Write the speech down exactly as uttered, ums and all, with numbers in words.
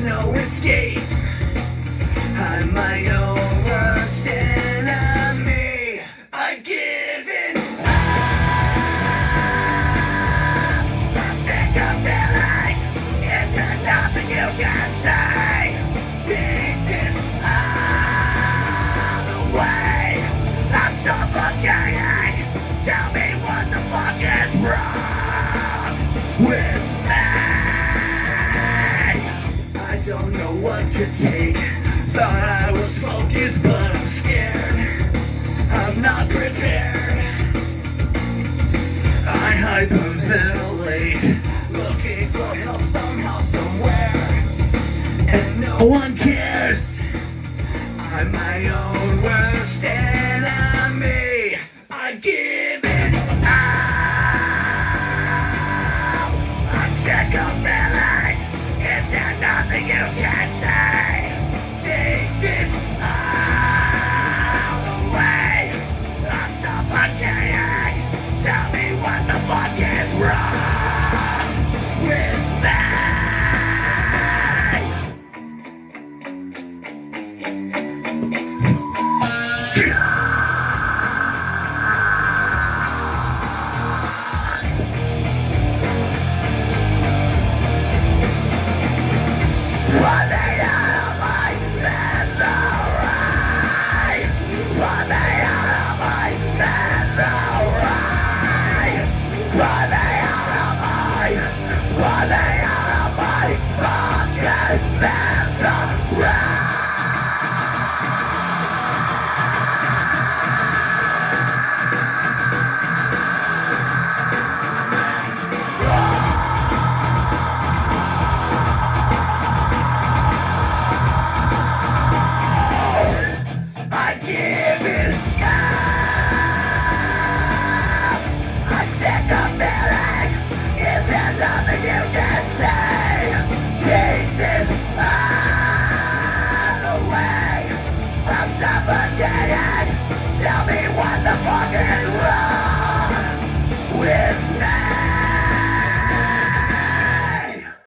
no escape. I'm my own worst enemy. I've given up. I'm sick of feeling is there nothing you can say? Take this all away. I'm suffocating. Tell me what the fuck is wrong with me. I don't know what to take. Thought I was focused, but I'm scared. I'm not prepared. I hyperventilate, looking for help somehow, somewhere, and no one cares. I'm my own